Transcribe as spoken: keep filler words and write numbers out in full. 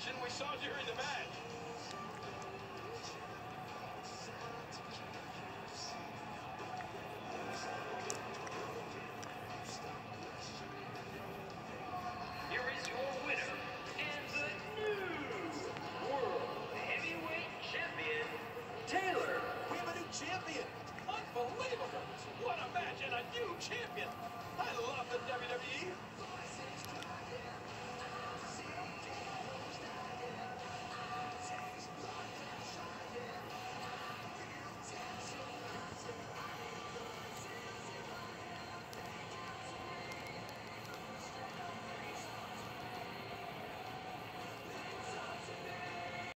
action we saw during the match. Here is your winner and the new World Heavyweight Champion, Taylor. We have a new champion. Unbelievable. What a match and a new champion. I love the W W E.